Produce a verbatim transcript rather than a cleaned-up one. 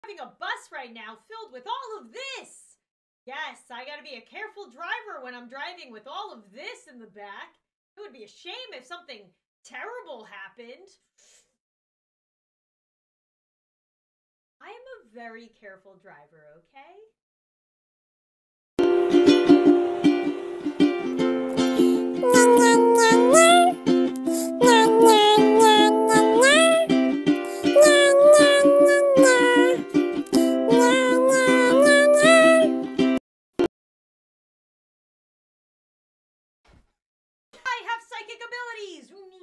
Driving a bus right now filled with all of this. Yes, I gotta be a careful driver when I'm driving with all of this in the back. It would be a shame if something terrible happened. I am a very careful driver, okay? I have psychic abilities!